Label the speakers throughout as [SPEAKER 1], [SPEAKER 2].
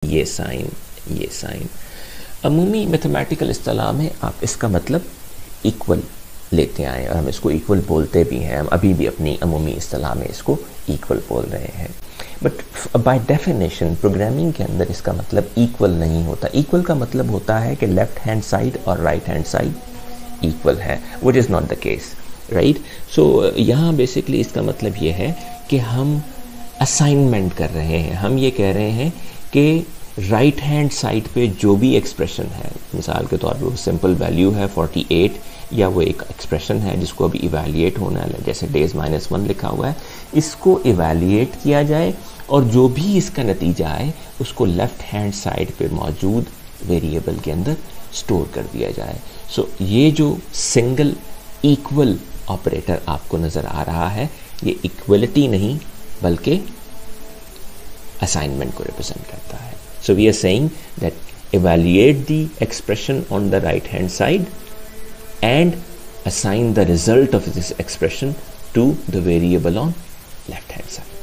[SPEAKER 1] ये sign. अमूमी mathematical इस्तिलाह में आप इसका मतलब इक्वल लेते आए और हम इसको इक्वल बोलते भी हैं, हम अभी भी अपनी अमूमी इस्तिलाह में इसको इक्वल बोल रहे हैं। बट बाय डेफिनेशन प्रोग्रामिंग के अंदर इसका मतलब इक्वल नहीं होता। इक्वल का मतलब होता है कि लेफ्ट हैंड साइड और राइट हैंड साइड इक्वल है, which is not the case, right. So यहाँ बेसिकली इसका मतलब ये है कि हम असाइनमेंट कर रहे हैं, हम ये कह रहे हैं कि राइट हैंड साइड पे जो भी एक्सप्रेशन है, मिसाल के तौर पर वो सिंपल वैल्यू है 48, या वो एक एक्सप्रेशन है जिसको अभी इवैल्यूएट होना है, जैसे डेज -1 लिखा हुआ है, इसको इवैल्यूएट किया जाए और जो भी इसका नतीजा आए उसको लेफ्ट हैंड साइड पे मौजूद वेरिएबल के अंदर स्टोर कर दिया जाए। सो ये जो सिंगल इक्वल ऑपरेटर आपको नज़र आ रहा है, ये इक्वलिटी नहीं बल्कि असाइनमेंट को रिप्रेजेंट करता है। So we are saying that evaluate the expression on the right hand side and assign the result of this expression to the variable on left hand side.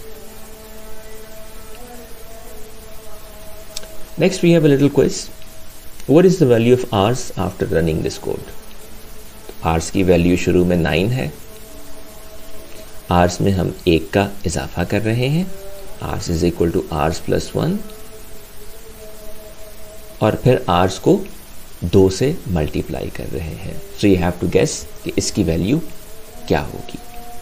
[SPEAKER 1] Next we have a little quiz. What is the value of r's after running this code? r's की value शुरू में 9 है, r's में हम 1 का इजाफा कर रहे हैं, r's is equal to r's plus 1, और फिर r's को 2 से मल्टीप्लाई कर रहे हैं। So you have to guess कि इसकी वैल्यू क्या होगी।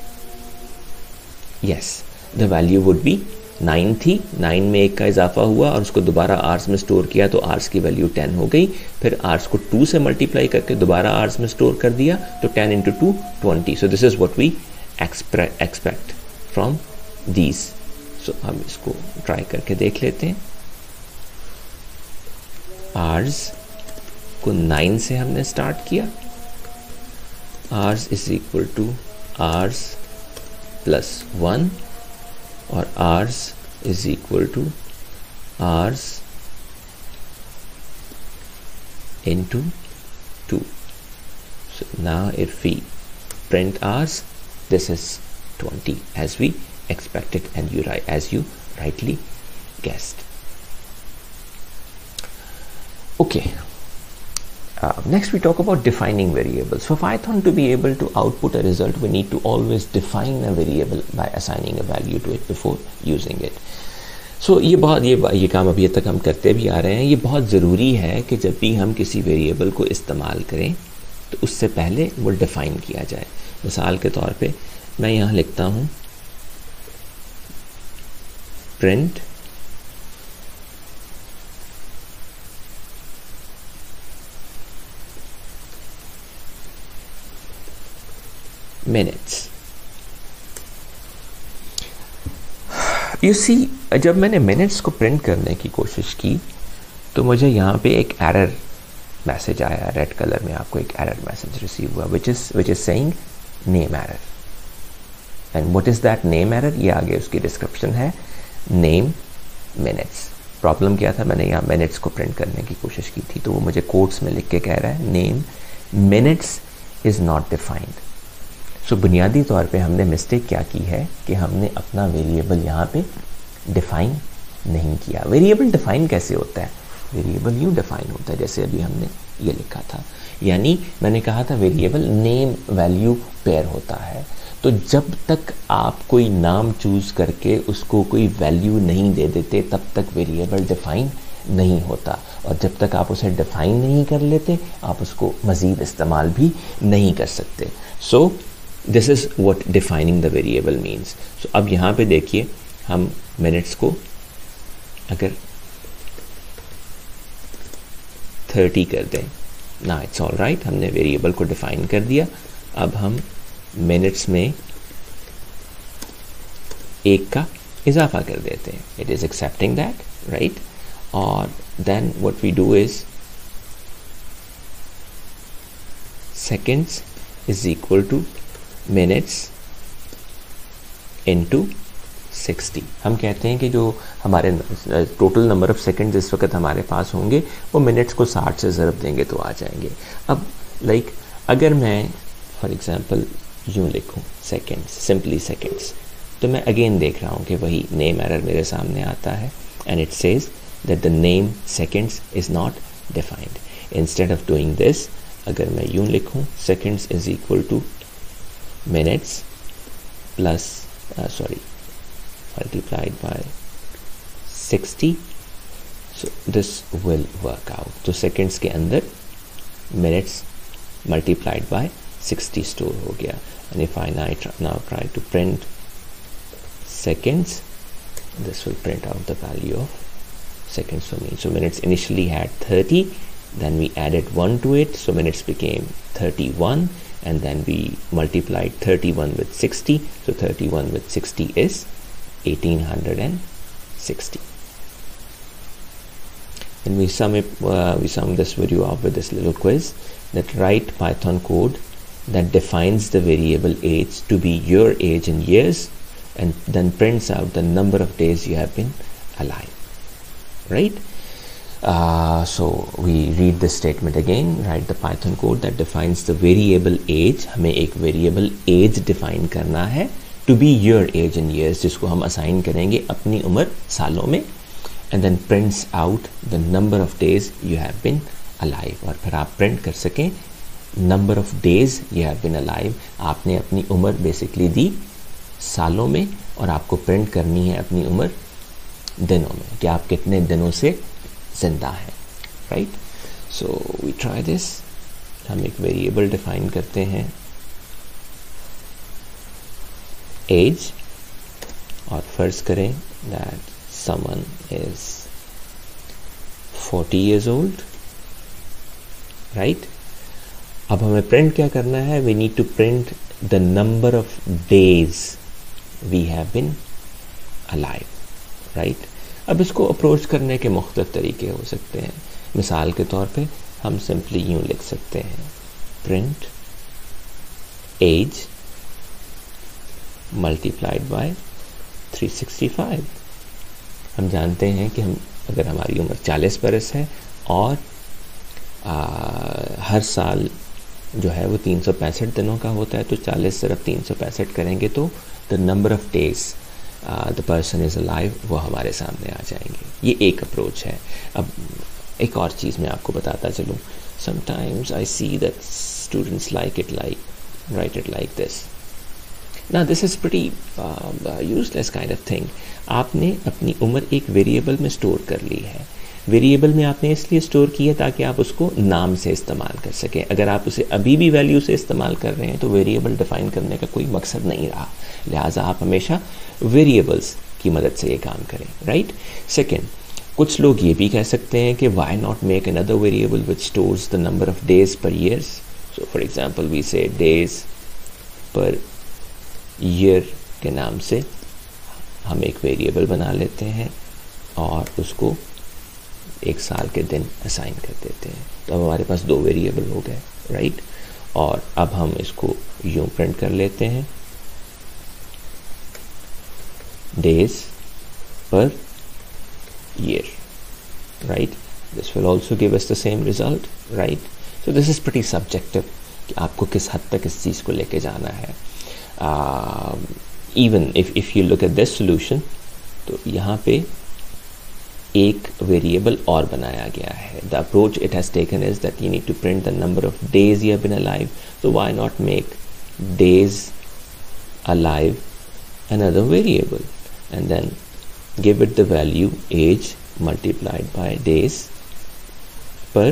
[SPEAKER 1] Yes, the value would be 9 थी, 9 में 1 का इजाफा हुआ और उसको दोबारा आर्स में स्टोर किया तो आर्स की वैल्यू 10 हो गई, फिर आर्स को 2 से मल्टीप्लाई करके दोबारा आर्स में स्टोर कर दिया तो 10 into 2 20। So this is what we expect from these. So हम इसको ट्राई करके देख लेते हैं। आर्स को 9 से हमने स्टार्ट किया, ars is equal to ars plus 1 और ars is equal to ars into 2. So now if we print ours, this is 20 as we expected and as you rightly guessed. Okay. Next we talk about defining variables. For Python to be able to output a result, we need to always define a variable by assigning a value to it before using it. So ये काम अभी तक हम करते भी आ रहे हैं। ये बहुत ज़रूरी है कि जब भी हम किसी वेरिएबल को इस्तेमाल करें तो उससे पहले वो डिफ़ाइन किया जाए। मिसाल के तौर पे मैं यहाँ लिखता हूँ प्रिंट मिनट्स। यू सी, जब मैंने मिनट्स को प्रिंट करने की कोशिश की तो मुझे यहाँ पे एक एरर मैसेज आया, रेड कलर में आपको एक एरर मैसेज रिसीव हुआ which is saying name error. And what is that name error? ये आगे उसकी डिस्क्रिप्शन है, नेम मिनट्स। प्रॉब्लम क्या था, मैंने यहाँ मिनट्स को प्रिंट करने की कोशिश की थी तो वो मुझे कोट्स में लिख के कह रहा है name minutes is not defined. So बुनियादी तौर पे हमने मिस्टेक क्या की है कि हमने अपना वेरिएबल यहाँ पे डिफाइन नहीं किया। वेरिएबल डिफाइन कैसे होता है? वेरिएबल यूँ डिफाइन होता है जैसे अभी हमने ये लिखा था, यानी मैंने कहा था वेरिएबल नेम वैल्यू पेयर होता है। तो जब तक आप कोई नाम चूज़ करके उसको कोई वैल्यू नहीं दे देते तब तक वेरिएबल डिफाइन नहीं होता, और जब तक आप उसे डिफाइन नहीं कर लेते आप उसको मज़ीद इस्तेमाल भी नहीं कर सकते। So this is what defining the variable means. So अब यहाँ पे देखिए, हम मिनट्स को अगर 30 कर दें ना, इट्स ऑल राइट, हमने वेरिएबल को डिफाइन कर दिया। अब हम मिनट्स में 1 का इजाफा कर देते हैं, it is accepting that, right. और then what we do is seconds is equal to minutes into 60। हम कहते हैं कि जो हमारे टोटल नंबर ऑफ सेकंड्स इस वक्त हमारे पास होंगे वो मिनट्स को 60 से ज़रब देंगे तो आ जाएंगे। अब अगर मैं फॉर एग्जांपल यूँ लिखूँ सेकंड्स, सिंपली सेकंड्स, तो मैं अगेन देख रहा हूँ कि वही नेम एरर मेरे सामने आता है and it says that the name seconds is not defined. Instead of doing this, अगर मैं यूं लिखूं seconds is equal to minutes plus multiplied by 60, so this will work out. तो seconds के अंदर minutes multiplied by 60 store हो गया. And if I now try to print seconds, this will print out the value of seconds for me. So minutes initially had 30, then we added 1 to it, so minutes became 31, and then we multiplied 31 with 60, so 31 with 60 is 1860. And we sum this video up with this little quiz, that write Python code that defines the variable age to be your age in years, and then prints out the number of days you have been alive, right? So we read this statement again. Write the Python code that defines the variable age. हमें एक variable age define करना है to be your age in years, जिसको हम assign करेंगे अपनी उम्र सालों में, and then prints out the number of days you have been alive. और फिर आप print कर सकें number of days you have been alive. आपने अपनी उम्र basically दी सालों में, और आपको प्रिंट करनी है अपनी उम्र दिनों में, कि आप कितने दिनों से जिंदा हैं, right? So we try this. हम एक वेरिएबल डिफाइन करते हैं एज, और फर्ज करें that someone is 40 years old, right? अब हमें प्रिंट क्या करना है? We need to print the number of days we have been alive, right? अब इसको अप्रोच करने के मुख्तलिफ तरीके हो सकते हैं. मिसाल के तौर पे हम सिंपली यूं लिख सकते हैं print age multiplied by 365. हम जानते हैं कि हम अगर हमारी उम्र 40 बरस है और हर साल जो है वो 365 दिनों का होता है, तो 40 सिर्फ 365 करेंगे तो the number of days the person is alive वो हमारे सामने आ जाएंगे. ये एक अप्रोच है. अब एक और चीज़ मैं आपको बताता चलूँ. sometimes I see that students write it like this. Now this is pretty useless kind of thing. आपने अपनी उम्र एक वेरिएबल में स्टोर कर ली है. वेरिएबल में आपने इसलिए स्टोर किया ताकि आप उसको नाम से इस्तेमाल कर सकें. अगर आप उसे अभी भी वैल्यू से इस्तेमाल कर रहे हैं तो वेरिएबल डिफाइन करने का कोई मकसद नहीं रहा. लिहाजा आप हमेशा वेरिएबल्स की मदद से ये काम करें, राइट? सेकेंड, कुछ लोग ये भी कह सकते हैं कि why not make another variable which stores the number of days per years. So for example we say days per year के नाम से हम एक वेरिएबल बना लेते हैं और उसको एक साल के दिन असाइन कर देते हैं. तो अब हमारे पास 2 वेरिएबल हो गए, राइट? और अब हम इसको यूं प्रिंट कर लेते हैं days per year, right? This will also give us the same result, right? So this is pretty subjective कि आपको किस हद तक इस चीज़ को लेके जाना है. Even if you look at this solution, तो यहाँ पे एक वेरिएबल और बनाया गया है. The approach it has taken is that you need to print the number of days you have been alive. So why not make days alive another variable and then give it the value age multiplied by days per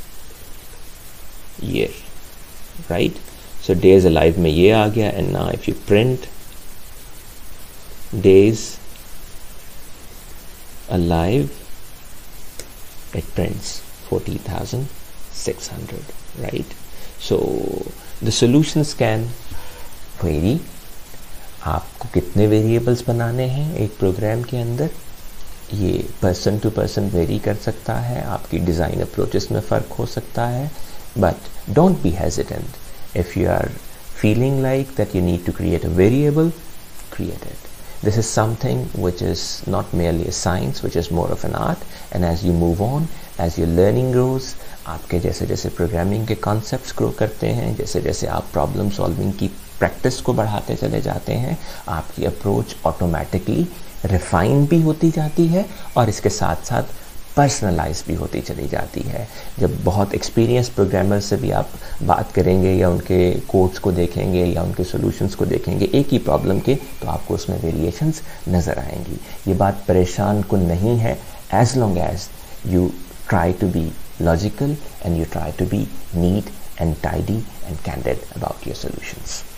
[SPEAKER 1] year, right? So days alive में ये आ गया, and now if you print days alive, it prints 40,600, right? So the solutions can vary. आपको कितने variables बनाने हैं एक programme के अंदर, ये पर्सन टू पर्सन वेरी कर सकता है. आपकी डिज़ाइन अप्रोचेस में फ़र्क हो सकता है. But don't be hesitant. If you are feeling like that you need to create a variable, create it. This is something which is not merely a science, which is more of an art. And as you move on, as your learning grows, आपके जैसे जैसे programming के concepts grow करते हैं, जैसे जैसे आप problem solving की प्रैक्टिस को बढ़ाते चले जाते हैं, आपकी अप्रोच ऑटोमेटिकली रिफाइन भी होती जाती है और इसके साथ साथ पर्सनलाइज भी होती चली जाती है। जब बहुत एक्सपीरियंस प्रोग्रामर से भी आप बात करेंगे या उनके कोड्स को देखेंगे या उनके सॉल्यूशंस को देखेंगे एक ही प्रॉब्लम के, तो आपको उसमें वेरिएशंस नज़र आएंगी। ये बात परेशान कुन नहीं है, as long as you try to be logical and you try to be neat and tidy and candid about your solutions.